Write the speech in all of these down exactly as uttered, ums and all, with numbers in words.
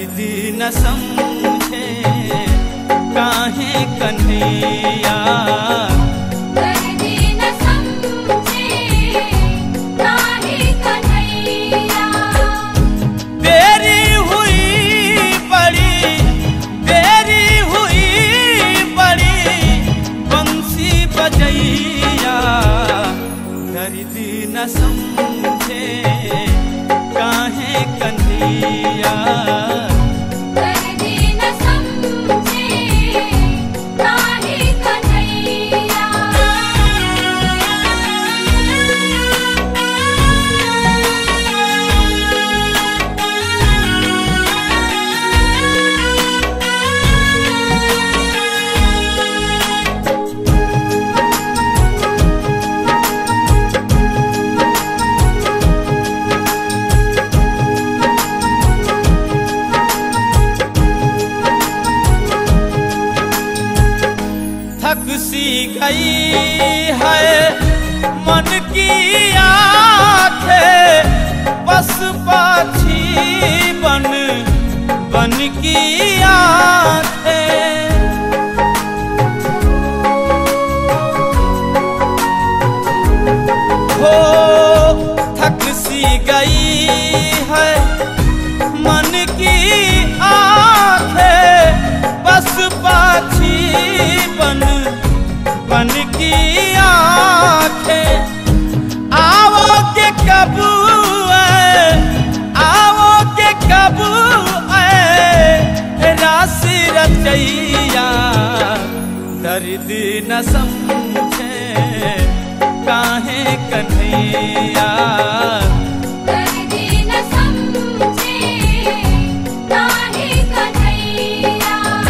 दर्द न समझे काहे कन्हैया। दर्द न समझे काहे कन्हैया। देरी हुई बड़ी देरी हुई बड़ी बंसी बजैया। दर्द न समझे काहे कन्हैया। दर्द न समझे काहे कन्हैया। थक सी गई है मन की आंखें, बस पाछी बन बन की आंखें। हो थक सी गई है मन की आंखें, बस पाछी बन बन की आंखें। आओ के कब आए आओ के कब आए राशि रचैया। दर्द न समझे काहे कन्हैया। दर्द न समझे काहे कन्हैया।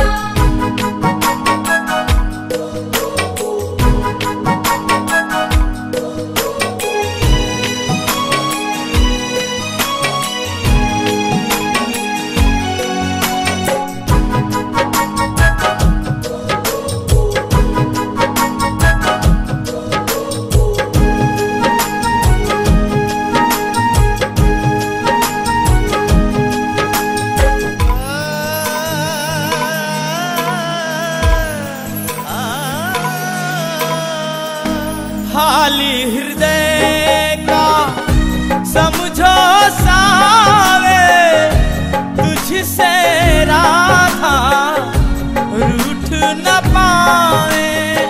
खाली हृदय का समझो सावे, तुझसे राधा रूठ न पावे।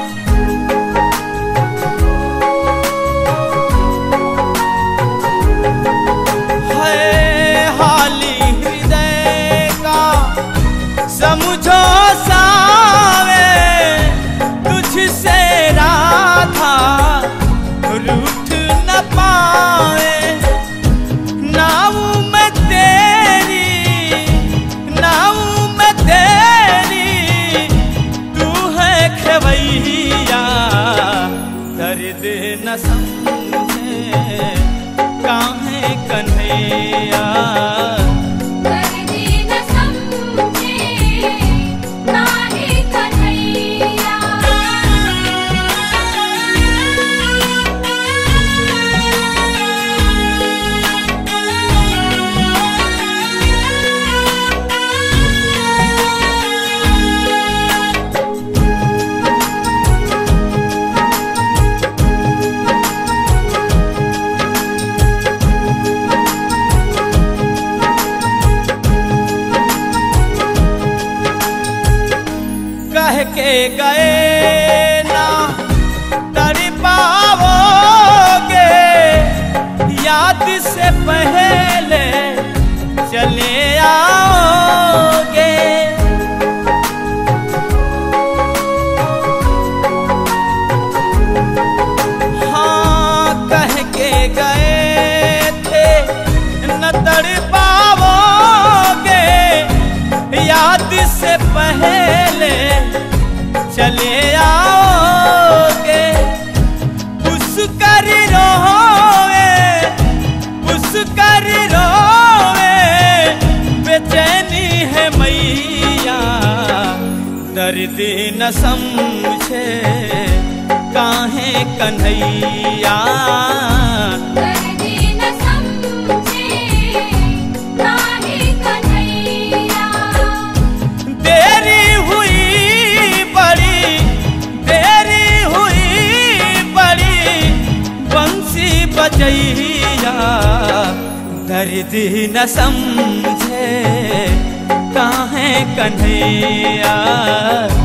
है हाली हृदय का समझो सावे, तुझसे राधा रूठ न पावे। नाऊ मैं तेरी नाऊ मैं तेरी, तू है खेवैया। दर्द न समझे काहे कन्हैया। दर्द न समझे काहे कन्हैया। कह के गए ना तर पाओगे, याद से पहले चले आओगे। हाँ कह के गए थे न तर पाओगे, याद से पहले चले आओगे। उस कर रोवे उस कर रोवे, बेचैनी है मैया। दर्द न समझे काहे कन्हैया। दर्द न समझे काहे कन्हैया। ललचैया दर्द न समझे काहे कन्हैया।